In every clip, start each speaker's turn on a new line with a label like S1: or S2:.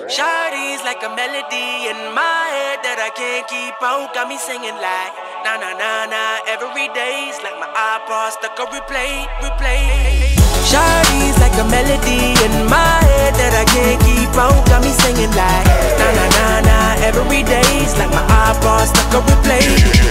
S1: Shawty's like a melody in my head that I can't keep out. Got me singing like na na na na every day's like my iPod stuck on replay. Shawty's like a melody in my head that I can't keep out. Got me singing like na na na na every day's like my iPod stuck on replay.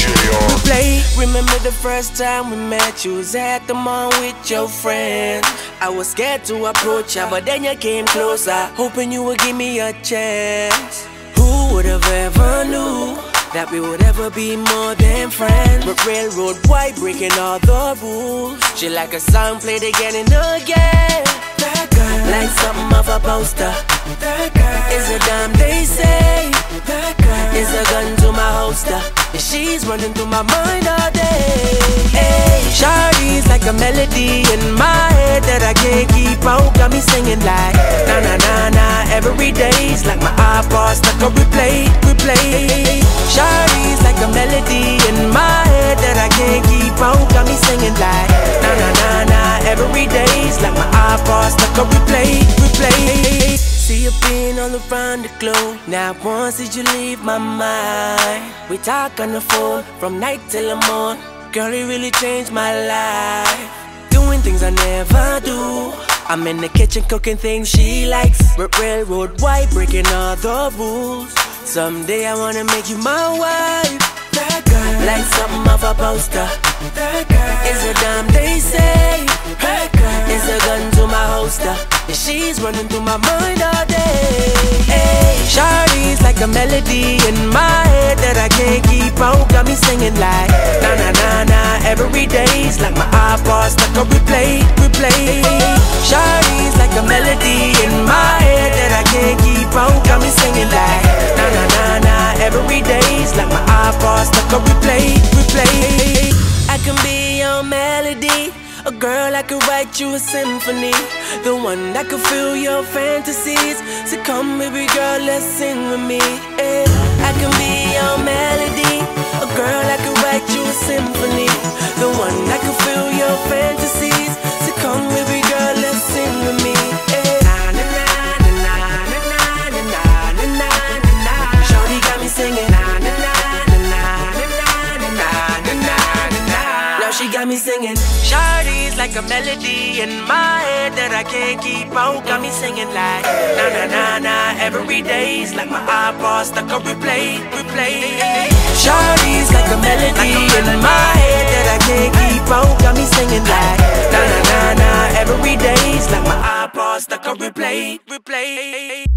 S1: Remember the first time we met? You was at the mall with your friends. I was scared to approach ya, but then you came closer, hoping you would give me a chance. Who would have ever knew that we would ever be more than friends? But railroad white, breaking all the rules. She like a song played again and again. That girl, like something off a poster. That girl is a dime, they say. That girl is a gun to my holster, and she's running through my mind all day. Hey, Shawty's like a melody in my head that I can't keep out. Got me singing like na na na na every day's like my iPod stuck on replay. Shawty's like a melody in my head that I can't keep out. Got me singing like na na na na every day's like my iPod stuck on replay. See you being all around the globe. Not once did you leave my mind. We talk on the phone from night till the morning. Girl, it really changed my life. Doing things I never do. I'm in the kitchen cooking things she likes. Railroad white, breaking all the rules. Someday I wanna make you my wife. That girl, like something off a poster. That girl is a dime, they say. That girl is a gun to my holster, and she's running through my mind all day. Hey, Shawty's like a melody in my head that I can't keep out. Got me singing like na na na na every day's like my iPod stuck on replay. Shawty's like a melody in my head that I can't keep out. Got me singing like na na na na every day's like my iPod stuck on replay. I can be your melody, a girl that could write you a symphony, the one that could fill your fantasies. So come baby girl, let's sing with me. I can be your melody, a girl that could write you a symphony, the one that could fill your fantasies. So come baby girl, let's sing with me. Shawty got me singing. She got me singing. Shawty's like a melody in my head that I can't keep out. Got me singing like na na na na every day's like my iPod stuck on replay. Shawty's like a melody in my head that I can't keep out. Got me singing like na na na na every day's like my iPod stuck on replay.